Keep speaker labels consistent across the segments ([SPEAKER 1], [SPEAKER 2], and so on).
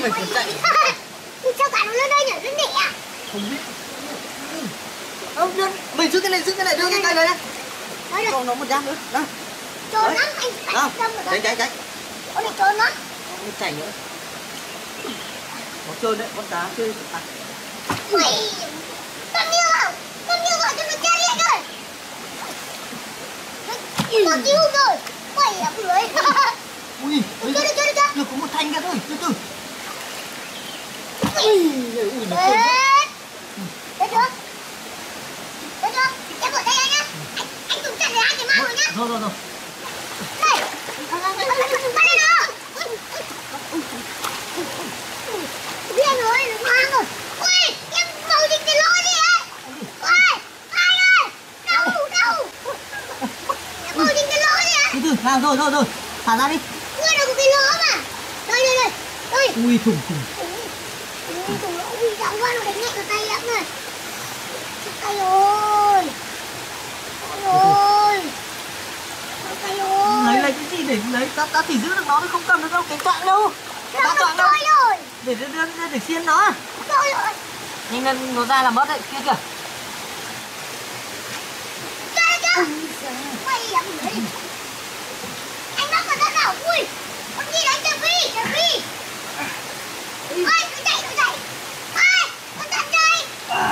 [SPEAKER 1] Ôi, con chạy.
[SPEAKER 2] Sao cả nó lên đây nhỉ? Lên đẻ à?
[SPEAKER 1] Không biết. Mình giữ cái này, đưa cái cây này đây. Cho nó một giáp nữa. Nào.
[SPEAKER 2] Trốn lắm anh.
[SPEAKER 1] Nào. Chạy.
[SPEAKER 2] Ôi này trốn lắm.
[SPEAKER 1] Nó chạy nữa. Nó trơn đấy, con cá chơi.
[SPEAKER 2] Ui. Con yêu gọi cho nó chết đi rồi. Nó cứu rồi. Quay là lưới.
[SPEAKER 1] Ui,
[SPEAKER 2] chơi đi.
[SPEAKER 1] được có một thanh kia thôi, từ.
[SPEAKER 2] Ui, nó Thấy chưa? Em ở đây anh nhá. Anh dùng chân để anh mang rồi nhá.
[SPEAKER 1] Rồi.
[SPEAKER 2] Đây. Bắt đây nào. Biết anh ơi, nó mang rồi. Ui, em màu dịch cái lỗ gì ấy. Ui, ai ơi. Đâu. Em màu dịch cái lỗ gì ấy.
[SPEAKER 1] Từ, nào rồi. Thả ra đi.
[SPEAKER 2] Ui, nó có cái lỗ mà. Đây.
[SPEAKER 1] Ui, thủng.
[SPEAKER 2] Ui, đau quá, nó đánh nhẹ vào tay lắm rồi. Tay ơi.
[SPEAKER 1] Lấy cái gì để lấy, ta chỉ giữ được nó, không cầm được đâu, cái quạng đâu. Cái quạng đâu.
[SPEAKER 2] Rồi.
[SPEAKER 1] Để xiên nó.
[SPEAKER 2] Rồi.
[SPEAKER 1] Nhanh lên, nó ra là mất đấy, kia kìa.
[SPEAKER 2] Chưa. Quay lắm rồi. Anh bắt vào ra nào, ui. Con gì đấy, Trà Phi. Ôi, nó chạy. Ôi, con thật đây.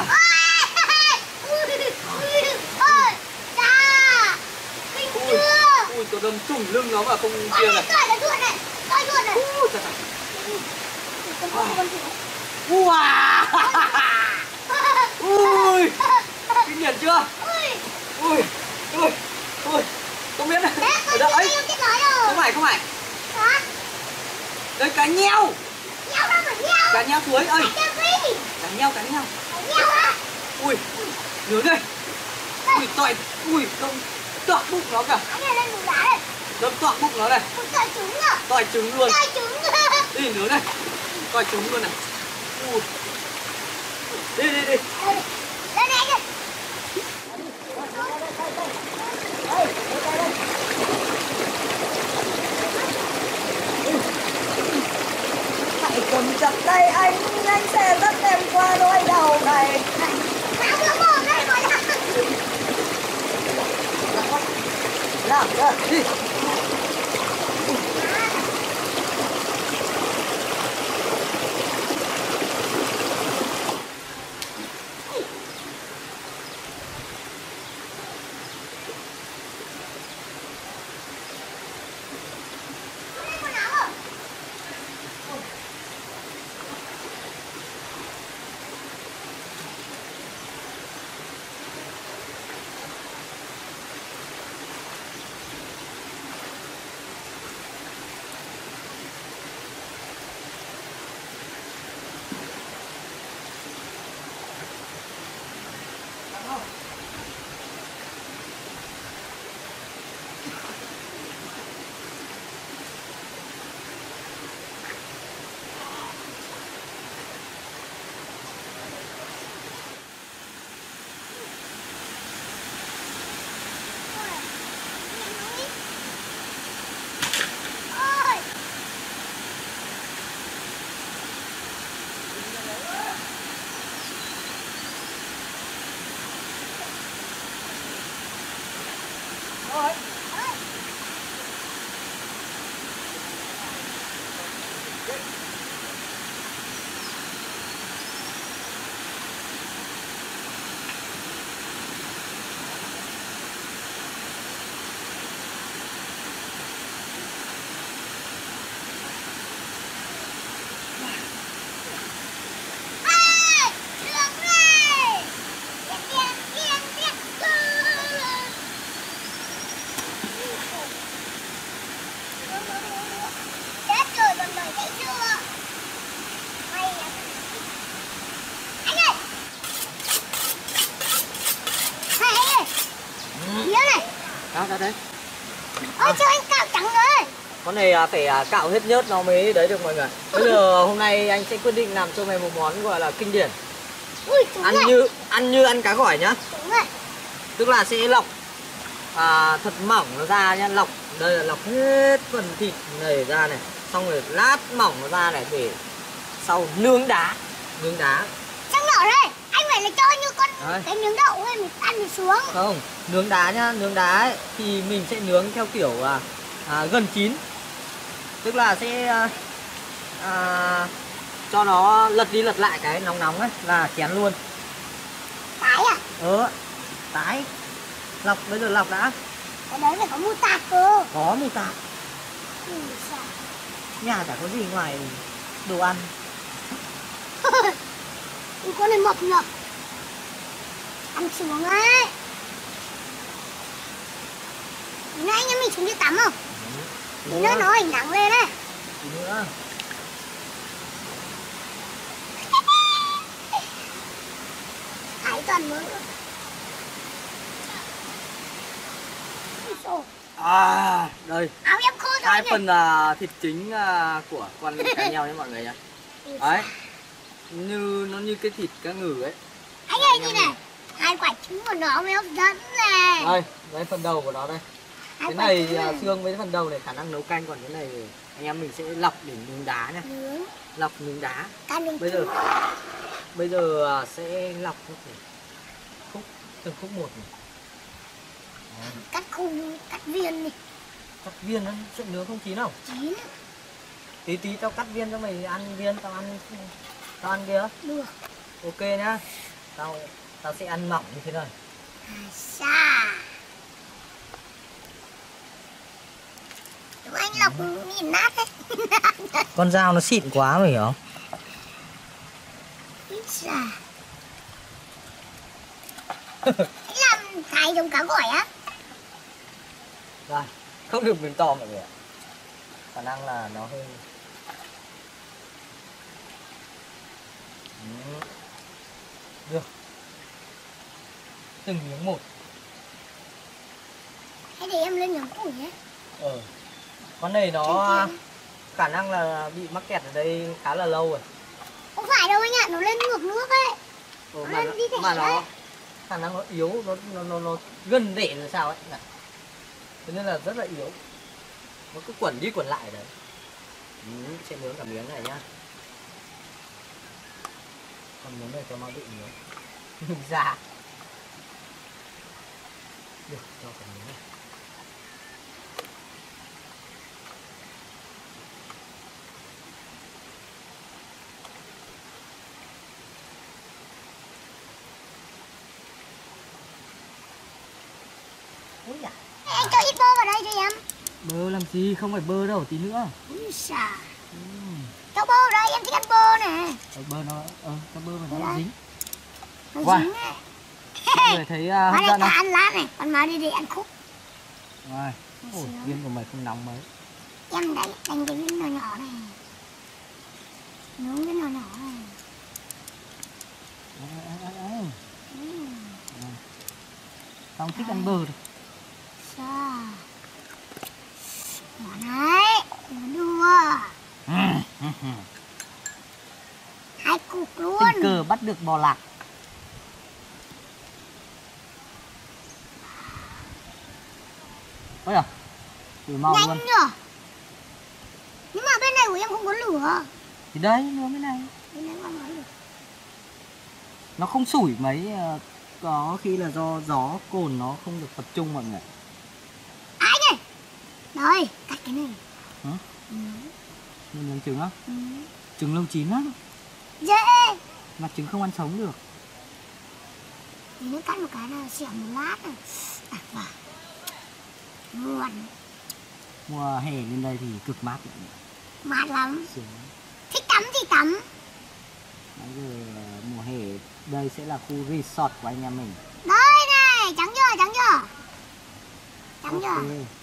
[SPEAKER 2] Ôi, cha. Kinh chưa?
[SPEAKER 1] Ui, tôi đâm trùng lưng nó vào không kia này.
[SPEAKER 2] Coi ruột này.
[SPEAKER 1] Ui, trời. Wow. Ui, kinh điển chưa? Ui, không biết này. Ở đây ấy. Không phải.
[SPEAKER 2] Hả?
[SPEAKER 1] Đây cá nheo.
[SPEAKER 2] Nheo đâu mà nheo?
[SPEAKER 1] Cá nheo suối ơi. Cá nheo.
[SPEAKER 2] Nheo á?
[SPEAKER 1] Ui, nướng đây. Ui, không toạc bụng nó kìa.
[SPEAKER 2] Anh này lên đá đây.
[SPEAKER 1] Đâm toạc bụng nó này.
[SPEAKER 2] Toạc trứng à?
[SPEAKER 1] Toạc trứng luôn.
[SPEAKER 2] Toạc trứng.
[SPEAKER 1] Đi nướng đây. Toạc trứng luôn này. Ui. Đi.
[SPEAKER 2] Lên đây anh ơi.
[SPEAKER 3] Hãy cầm chặt tay anh sẽ dắt em qua nỗi đau này.
[SPEAKER 2] Nào bữa mồm đây gọi là.
[SPEAKER 1] Nào, đi. Ra đấy.
[SPEAKER 2] Ôi cho anh cạo trắng rồi.
[SPEAKER 1] Con này phải cạo hết nhớt nó mới đấy được mọi người. Bây giờ hôm nay anh sẽ quyết định làm cho mày một món gọi là kinh điển.
[SPEAKER 2] Ui,
[SPEAKER 1] Ăn như ăn cá gỏi nhá.
[SPEAKER 2] Đúng rồi.
[SPEAKER 1] Tức là sẽ lọc thật mỏng nó ra nhá, lọc đây là lọc hết phần thịt này ra này, xong rồi lát mỏng nó ra này để sau nướng đá. Nướng đá.
[SPEAKER 2] Trắng nhỏ đây, anh phải là cho như con
[SPEAKER 1] Đấy.
[SPEAKER 2] cái miếng đậu ấy mình ăn mình xuống.
[SPEAKER 1] Không, nướng đá nhá, nướng đá ấy, thì mình sẽ nướng theo kiểu gần chín. Tức là sẽ cho nó lật đi lật lại cái nóng nóng ấy là chén luôn.
[SPEAKER 2] Tái à?
[SPEAKER 1] Tái. Lọc, bây giờ lọc đã.
[SPEAKER 2] Cái đấy phải có mù tạt cơ.
[SPEAKER 1] Có mù tạt.
[SPEAKER 2] Ừ, sao?
[SPEAKER 1] Nhà chả có gì ngoài đồ ăn.
[SPEAKER 2] Con này mập nhở. Ăn xuống ấy. Nãy anh em mình xuống đi tắm không? Tí nữa nó hình nắng lên đấy.
[SPEAKER 1] Tí nữa.
[SPEAKER 2] Thái toàn mỡ.
[SPEAKER 1] Đây.
[SPEAKER 2] Áo em khô rồi
[SPEAKER 1] Hai
[SPEAKER 2] này.
[SPEAKER 1] phần thịt chính của con cá nheo nhé mọi người nhé. Đấy. Nó như cái thịt cá ngừ ấy.
[SPEAKER 2] Anh ơi như này. Hai quả trứng của nó mới hấp dẫn này.
[SPEAKER 1] Đây phần đầu của nó đây.
[SPEAKER 2] Hai
[SPEAKER 1] Cái
[SPEAKER 2] quả
[SPEAKER 1] này
[SPEAKER 2] trứng này.
[SPEAKER 1] xương với phần đầu này khả năng nấu canh, còn cái này anh em mình sẽ lọc để nướng đá nhá.
[SPEAKER 2] Nướng.
[SPEAKER 1] Lọc nướng đá.
[SPEAKER 2] Cá nướng.
[SPEAKER 1] Bây giờ sẽ lọc khúc từng khúc một này.
[SPEAKER 2] Cắt khung, cắt viên này.
[SPEAKER 1] Cắt viên nó sẽ nướng không chín không?
[SPEAKER 2] Chín.
[SPEAKER 1] Tí tao cắt viên cho mày ăn viên, tao ăn kia.
[SPEAKER 2] Được.
[SPEAKER 1] Ok nhá. Tao sẽ ăn mỏng như thế này.
[SPEAKER 2] Xa. Đúng anh lọc nhìn nát đấy.
[SPEAKER 1] Con dao nó xịn quá mày hiểu không?
[SPEAKER 2] Ít xa. Anh làm thái giống cá gỏi á?
[SPEAKER 1] Rồi, không được miếng to mọi người ạ. Khả năng là nó hơi... Được. Từng miếng một.
[SPEAKER 2] Hay để em lên nhóm củi nhé.
[SPEAKER 1] Con này nó khả năng là bị mắc kẹt ở đây khá là lâu rồi.
[SPEAKER 2] Không phải đâu anh ạ, nó lên ngược nước ấy.
[SPEAKER 1] Mà nó khả năng nó yếu, nó gần để rồi sao ấy. Thế nên là rất là yếu. Nó cứ quẩn đi quẩn lại đấy. Sẽ nướng cả miếng này nhá. Còn miếng này cho nó bị yếu. Ra. Được, cho cả miếng này. Ôi dạ.
[SPEAKER 2] Anh cho ít bơ vào đây cho em.
[SPEAKER 1] Bơ làm gì, không phải bơ đâu, tí nữa.
[SPEAKER 2] Úi xà. Cho bơ vào đây, em thích ăn bơ nè.
[SPEAKER 1] Bơ nó, cho bơ vào nó dính.
[SPEAKER 2] Nó
[SPEAKER 1] Wow.
[SPEAKER 2] dính ấy.
[SPEAKER 1] Mọi người thấy hấp
[SPEAKER 2] Má
[SPEAKER 1] dẫn
[SPEAKER 2] này
[SPEAKER 1] không?
[SPEAKER 2] ăn lá này, còn má đi để ăn khúc.
[SPEAKER 1] Rồi. Ôi, viên của mày không nóng mấy.
[SPEAKER 2] Em đánh cái viên nhỏ nhỏ này. Nướng cái nhỏ nhỏ này.
[SPEAKER 1] Không thích ăn bơ rồi.
[SPEAKER 2] Sao? Nhỏ này, đừng đùa. Hai cục luôn.
[SPEAKER 1] Tình cờ bắt được bò lạc. Ôi à, thử màu
[SPEAKER 2] Nhanh
[SPEAKER 1] luôn.
[SPEAKER 2] nhở. Nhưng mà bên này của em không có lửa.
[SPEAKER 1] Thì đấy, nướng cái này.
[SPEAKER 2] Bên này không có lửa.
[SPEAKER 1] Nó không sủi mấy, có khi là do gió cồn nó không được tập trung mọi người.
[SPEAKER 2] Anh ơi. Rồi, cắt cái này.
[SPEAKER 1] Hả? Nên nướng trứng á?
[SPEAKER 2] Ừ.
[SPEAKER 1] Trứng lâu chín lắm.
[SPEAKER 2] Dễ.
[SPEAKER 1] Mà trứng không ăn sống được.
[SPEAKER 2] Thì nó cắt một cái là xẻo một lát rồi. Đặt vào. Ngon.
[SPEAKER 1] Mùa hè lên đây thì cực mát.
[SPEAKER 2] Mát lắm.
[SPEAKER 1] Sướng.
[SPEAKER 2] Thích tắm thì tắm.
[SPEAKER 1] Bây giờ mùa hè đây sẽ là khu resort của anh em mình.
[SPEAKER 2] Đây này, trắng chưa, trắng chưa? Trắng chưa?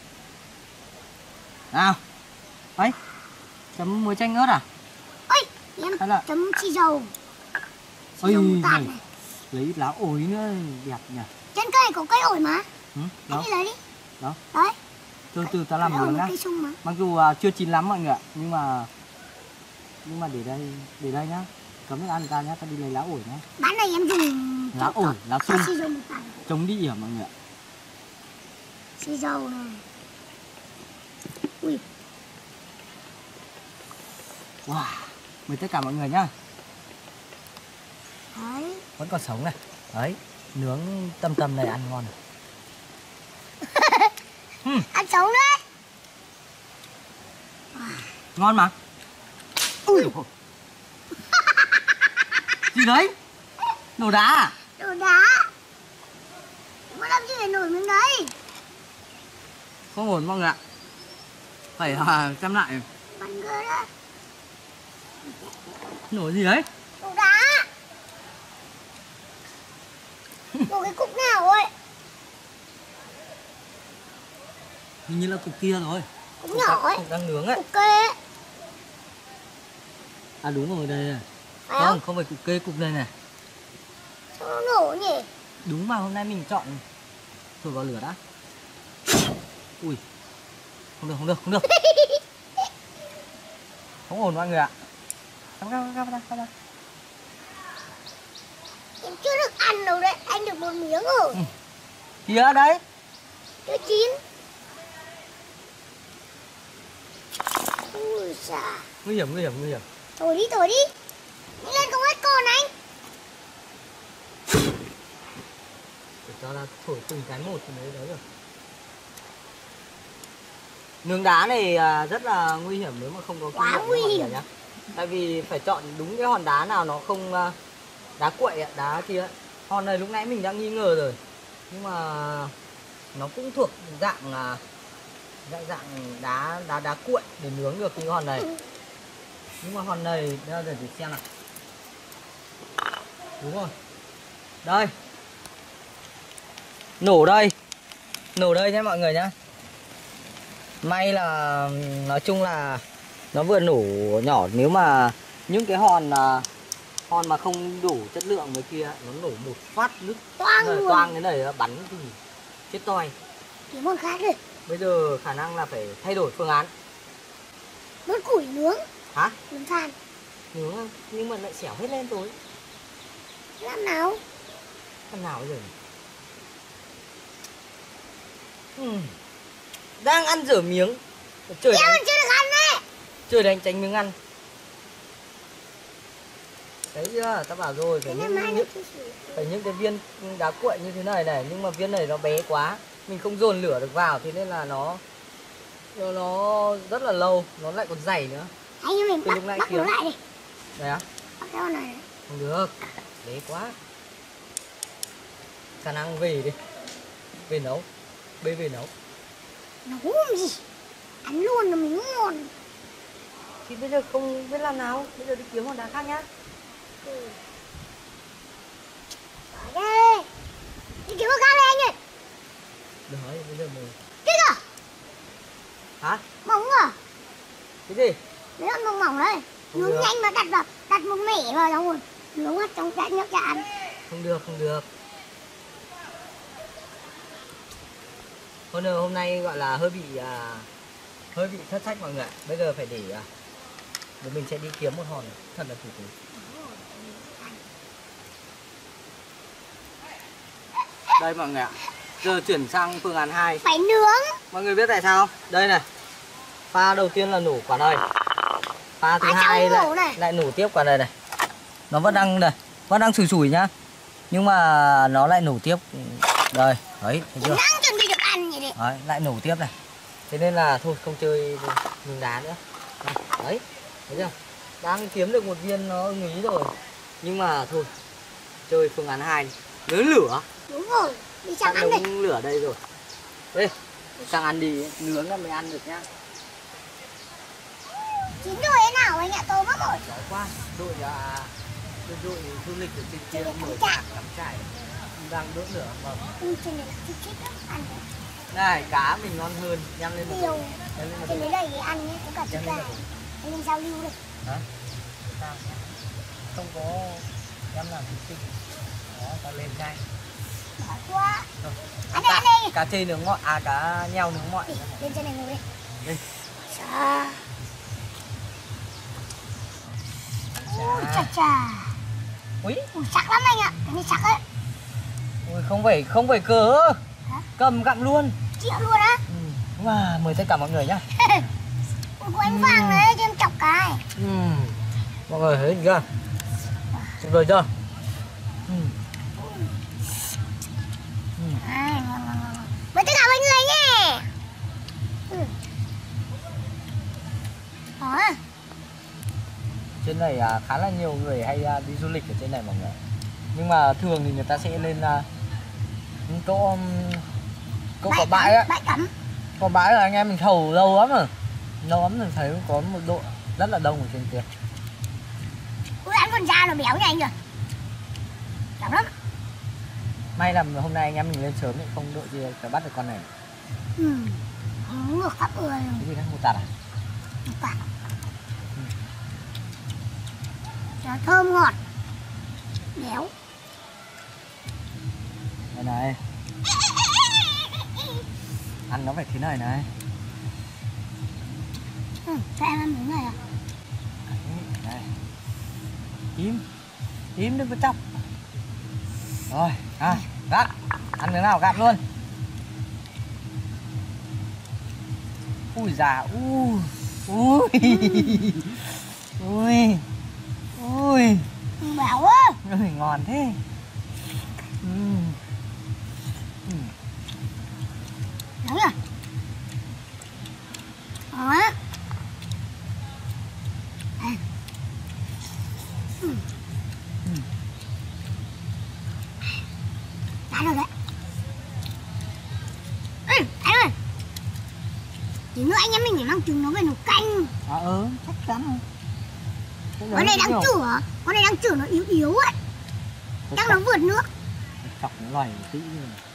[SPEAKER 1] Nào. Ấy. Chấm muối chanh ớt à?
[SPEAKER 2] Ôi, em
[SPEAKER 1] Hay là...
[SPEAKER 2] chấm xì dầu.
[SPEAKER 1] Ôi
[SPEAKER 2] Xì dầu tạt
[SPEAKER 1] này.
[SPEAKER 2] này.
[SPEAKER 1] Lấy ít lá ổi nữa đẹp nhỉ.
[SPEAKER 2] Trên cây có cây ổi mà. Anh
[SPEAKER 1] Đó.
[SPEAKER 2] đi lấy đi.
[SPEAKER 1] Đó.
[SPEAKER 2] Đấy.
[SPEAKER 1] Từ từ ta làm
[SPEAKER 2] Đấy,
[SPEAKER 1] nướng
[SPEAKER 2] một
[SPEAKER 1] nhá.
[SPEAKER 2] cây sung mà.
[SPEAKER 1] Mặc dù chưa chín lắm mọi người ạ, nhưng mà để đây nhá. Cấm nước ăn ta nhá, ta đi lấy lá ổi nhá.
[SPEAKER 2] Bán này em dùng
[SPEAKER 1] Lá ổi, lá sung.
[SPEAKER 2] xì dầu một tạt.
[SPEAKER 1] Chống đi ỉa mọi người ạ.
[SPEAKER 2] Xì dầu này. Ui.
[SPEAKER 1] Wow. Mời tất cả mọi người nhá.
[SPEAKER 2] Đấy.
[SPEAKER 1] Vẫn còn sống này. Đấy, nướng tầm tầm này ăn ngon này.
[SPEAKER 2] Ăn sống đấy.
[SPEAKER 1] Ngon mà. Ui. Gì đấy? Nổ đá à?
[SPEAKER 2] Đồ đá. Mà làm gì phải nổi miếng đấy?
[SPEAKER 1] Không ổn mọi người ạ. Phải xem lại.
[SPEAKER 2] Bắn cơ đó.
[SPEAKER 1] Nổ gì đấy?
[SPEAKER 2] Đồ đá. Đồ cái cục nào rồi?
[SPEAKER 1] Hình như là cục kia rồi.
[SPEAKER 2] Cục nhỏ ấy.
[SPEAKER 1] Cục đang nướng ấy.
[SPEAKER 2] Cục kê.
[SPEAKER 1] À đúng rồi đây này.
[SPEAKER 2] Phải
[SPEAKER 1] Không, không phải cục kê, cục này này.
[SPEAKER 2] Sao nó nổ nhỉ?
[SPEAKER 1] Đúng mà hôm nay mình chọn thổi vào lửa đã. Ui. Không được, không được, không được. Không ổn mọi người ạ. Cắm ra.
[SPEAKER 2] Em chưa được ăn đâu đấy. Anh được một miếng rồi.
[SPEAKER 1] Kìa đấy.
[SPEAKER 2] Chưa chín. Ui xa.
[SPEAKER 1] Nguy hiểm.
[SPEAKER 2] Thổi đi. Đi lên không hết cồn anh.
[SPEAKER 1] Để cho là thổi từng cái một thì mới đấy được. Nướng đá này rất là nguy hiểm nếu mà không có
[SPEAKER 2] Quá nguy hiểm
[SPEAKER 1] nhá. Tại vì phải chọn đúng cái hòn đá nào nó không đá quậy ạ, đá kia. Hòn này lúc nãy mình đã nghi ngờ rồi. Nhưng mà nó cũng thuộc dạng đá cuội để nướng được cái hòn này. Nhưng mà hòn này bây giờ để xem nào. Đúng rồi. Đây. Nổ đây nhé mọi người nhá. May là nói chung là nó vừa nổ nhỏ, nếu mà những cái hòn mà không đủ chất lượng với kia nó nổ một phát nước toang cái này bắn thì chết toi.
[SPEAKER 2] Kiếm một khác đi.
[SPEAKER 1] Bây giờ khả năng là phải thay đổi phương án.
[SPEAKER 2] Đốt củi nướng.
[SPEAKER 1] Hả?
[SPEAKER 2] Nướng than.
[SPEAKER 1] Nướng nhưng mà lại xẻo hết lên rồi.
[SPEAKER 2] Làm nào?
[SPEAKER 1] Làm nào bây giờ? Đang ăn dở miếng. Trời
[SPEAKER 2] Em chưa được ăn đấy.
[SPEAKER 1] Trời đánh tránh miếng ăn. Đấy chưa? Ta bảo rồi phải những cái viên đá cuội như thế này này, nhưng mà viên này nó bé quá, mình không dồn lửa được vào, thế nên là nó rất là lâu, nó lại còn dày nữa.
[SPEAKER 2] Anh em mình
[SPEAKER 1] Từ lúc nãy
[SPEAKER 2] bắt
[SPEAKER 1] kia.
[SPEAKER 2] nó lại đi.
[SPEAKER 1] Đấy á?
[SPEAKER 2] Bắt cái con này.
[SPEAKER 1] Không được, bé quá. Khả năng về đi, về nấu, về nấu.
[SPEAKER 2] Nấu làm gì? Ăn luôn là mình ngon.
[SPEAKER 1] Thì bây giờ không biết làm nào, bây giờ đi kiếm hòn đá khác nhá.
[SPEAKER 2] Ở đây. Đi kiếm một khác đây anh ơi.
[SPEAKER 1] Đấy, bây giờ mình...
[SPEAKER 2] Kia kìa.
[SPEAKER 1] Hả?
[SPEAKER 2] Mỏng à?
[SPEAKER 1] Cái gì?
[SPEAKER 2] Mấy con mỏng đấy.
[SPEAKER 1] Không
[SPEAKER 2] Nướng
[SPEAKER 1] được.
[SPEAKER 2] nhanh mà đặt một mẻ vào xong rồi nướng hết trong chén nhóc cho ăn.
[SPEAKER 1] Không được. Hôm nay gọi là hơi bị thất sách mọi người ạ. Bây giờ phải để mình sẽ đi kiếm một hòn thật là thủ thú. Đây mọi người ạ. Giờ chuyển sang phương án 2.
[SPEAKER 2] Phải nướng.
[SPEAKER 1] Mọi người biết tại sao? Đây này. Pha đầu tiên là nổ quả này. Pha thứ hai lại nổ tiếp quả này này. Nó vẫn đang sủi sủi nhá. Nhưng mà nó lại nổ tiếp. Đây, đấy, thấy chưa?
[SPEAKER 2] Đang chuẩn bị được ăn vậy đấy.
[SPEAKER 1] Đấy, lại nổ tiếp này. Thế nên là thôi không chơi nướng đá nữa. Đấy, thấy chưa? Đang kiếm được một viên nó ưng ý rồi. Nhưng mà thôi, chơi phương án 2. Nướng lửa.
[SPEAKER 2] Đúng rồi, đi sang ăn đi.
[SPEAKER 1] Nướng lửa đây rồi. Đây, sang ăn đi, nướng là mới ăn được nhá.
[SPEAKER 2] Chín rồi thế nào anh ạ, tôi mất rồi.
[SPEAKER 1] Giỏi quá, đội du lịch ở trên kia mở cắm trại đang đốt lửa mà.
[SPEAKER 2] Trên này là chích chích đó, ăn đấy.
[SPEAKER 1] Này, cá mình ngon hơn, nhăm lên một
[SPEAKER 2] Tiêu.
[SPEAKER 1] Nhăm lên một
[SPEAKER 2] Trên đấy đầy thì ăn nhé, có cả chích cay. Anh lên giao lưu đây.
[SPEAKER 1] Hả? Tao nhá. Không có em làm thịt tinh. Đó, tao lên chay.
[SPEAKER 2] Đói quá.
[SPEAKER 1] Rồi.
[SPEAKER 2] Ăn đây, ăn đây.
[SPEAKER 1] Cá chê nướng ngọt, cá nheo nướng ngọt.
[SPEAKER 2] Lên trên này ngồi đi.
[SPEAKER 1] Đây.
[SPEAKER 2] Chà. Ui chà chà.
[SPEAKER 1] Ui,
[SPEAKER 2] Ui chắc lắm anh ạ, cái này chắc đấy.
[SPEAKER 1] ui không phải cờ.
[SPEAKER 2] Hả?
[SPEAKER 1] Cầm gặm luôn.
[SPEAKER 2] Chịu luôn á.
[SPEAKER 1] Wow, mời tất cả mọi người nhá.
[SPEAKER 2] Ui của anh Vàng đấy, cho em chọc cái.
[SPEAKER 1] Mọi người thấy chưa? Tuyệt vời chưa?
[SPEAKER 2] Mời tất cả mọi người nhé. Đó.
[SPEAKER 1] Trên này khá là nhiều người hay đi du lịch ở trên này mọi người. Nhưng mà thường thì người ta sẽ lên những chỗ có bãi á.
[SPEAKER 2] Bãi tắm.
[SPEAKER 1] Có bãi là anh em mình thầu lâu lắm rồi. Lâu lắm rồi thấy có một độ rất là đông ở trên kia.
[SPEAKER 2] Ui ăn con da nó béo nha anh kìa. Béo lắm.
[SPEAKER 1] May là hôm nay anh em mình lên sớm thì không đội gì phải bắt được con này.
[SPEAKER 2] Ngược khắp người.
[SPEAKER 1] Cái gì đấy, một tạt à?
[SPEAKER 2] Một tạt. Nó thơm ngọt. Béo.
[SPEAKER 1] Đây này. Ăn nó phải thế này này.
[SPEAKER 2] Cho em ăn miếng này à?
[SPEAKER 1] Đây. Im đừng có chọc. Rồi, gắp. Ăn miếng nào gắp luôn. Ui già, ui.
[SPEAKER 2] Béo quá.
[SPEAKER 1] Ui, ngon thế.
[SPEAKER 2] Đúng rồi. Đó. Đã rồi đấy. Anh ơi. Tí nữa anh em mình phải mang trứng nó về nấu canh.
[SPEAKER 1] Chắc chắn rồi.
[SPEAKER 2] Con này đang chửa. Con này đang chửa nó yếu yếu ấy. Chắc nó vượt nước.
[SPEAKER 1] Chọc nó loài một tí.